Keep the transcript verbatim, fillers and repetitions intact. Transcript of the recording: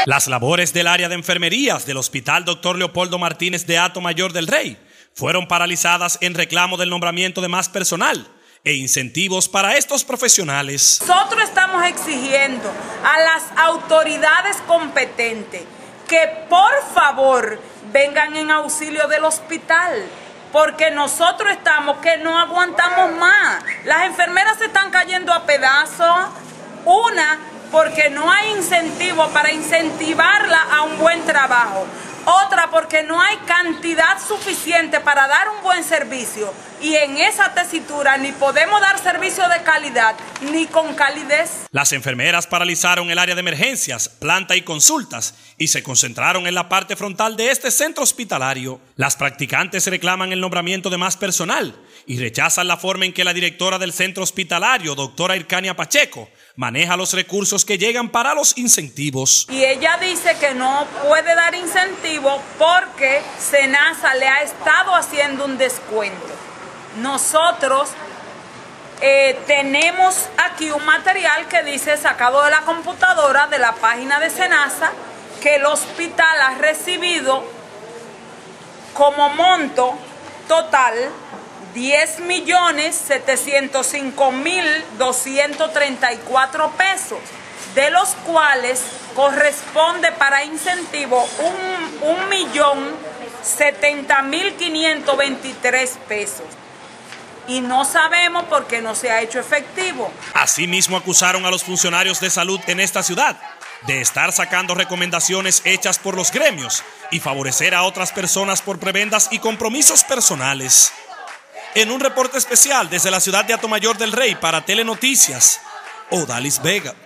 Las labores del área de enfermerías del Hospital Doctor Leopoldo Martínez de Atomayor del Rey fueron paralizadas en reclamo del nombramiento de más personal e incentivos para estos profesionales. Nosotros estamos exigiendo a las autoridades competentes que por favor vengan en auxilio del hospital, porque nosotros estamos que no aguantamos más. Las enfermeras se están cayendo a pedazos, una porque no hay incentivo para incentivarla a un buen trabajo, otra porque no hay cantidad suficiente para dar un buen servicio, y en esa tesitura ni podemos dar servicio de calidad ni con calidez. Las enfermeras paralizaron el área de emergencias, planta y consultas y se concentraron en la parte frontal de este centro hospitalario. Las practicantes reclaman el nombramiento de más personal y rechazan la forma en que la directora del centro hospitalario, doctora Ircania Pacheco, maneja los recursos que llegan para los incentivos. Y ella dice que no puede dar incentivo porque SENASA le ha estado haciendo un descuento. Nosotros eh, tenemos aquí un material que dice, sacado de la computadora de la página de SENASA, que el hospital ha recibido como monto total diez millones setecientos cinco mil doscientos treinta y cuatro pesos, de los cuales corresponde para incentivo un, un millón setenta mil quinientos veintitrés pesos. Y no sabemos por qué no se ha hecho efectivo. Asimismo, acusaron a los funcionarios de salud en esta ciudad de estar sacando recomendaciones hechas por los gremios y favorecer a otras personas por prebendas y compromisos personales. En un reporte especial desde la ciudad de Atomayor del Rey para Telenoticias, Odalis Vega.